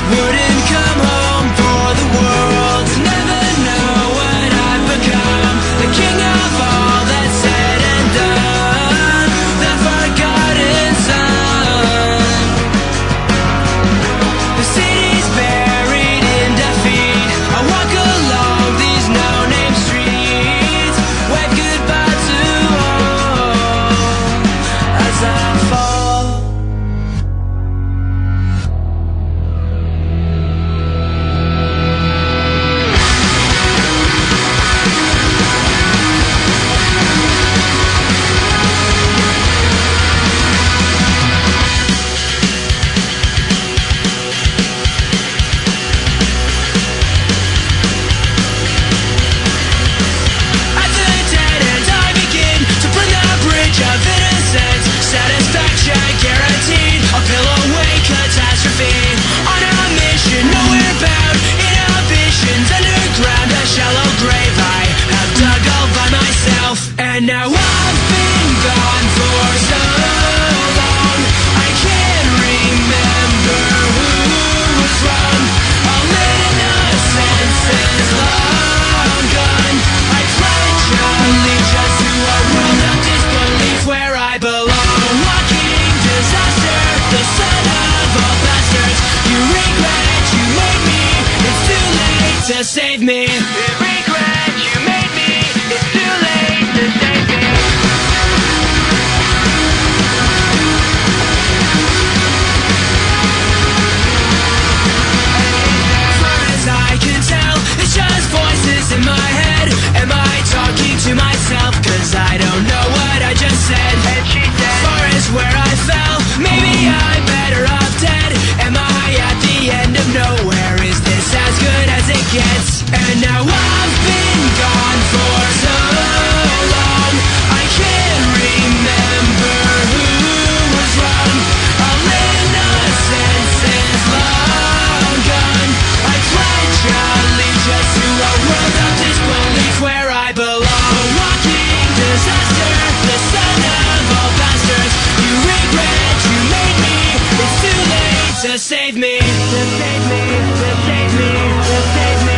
Wouldn't come home for the world to never know what I've become. The king of all that's said and done, the forgotten son. The city's buried in defeat. I walk along these no-name streets, wave goodbye to all as I fall. At the dead end I begin to burn the bridge of innocence. Satisfaction guaranteed, a pillow away catastrophe. On a mission, nowhere bound, inhibitions underground. A shallow grave I have dug all by myself. And now I've been gone for so long, I can't remember who was wrong. All innocence is long gone. I pledge allegiance to a world of disbelief where I belong. Walking disaster, the son of all bastards. You regret you made me, it's too late to save me. You regret you made me, it's too late to save me. As far as I can tell, it's just voices in my head. Am I talking to myself? Cause I don't know what I just said. And she said, as far as where I fell, maybe I'm better off dead. Am I at the end of nowhere? Is this as good as it gets? And now I've been gone for so long, I can't remember who was wrong. All innocence is long gone. I pledge allegiance to a world of disbelief where I belong. Walking disaster, the son of all bastards. You regret you made me, it's too late to save me. To save me, to save me, to save me.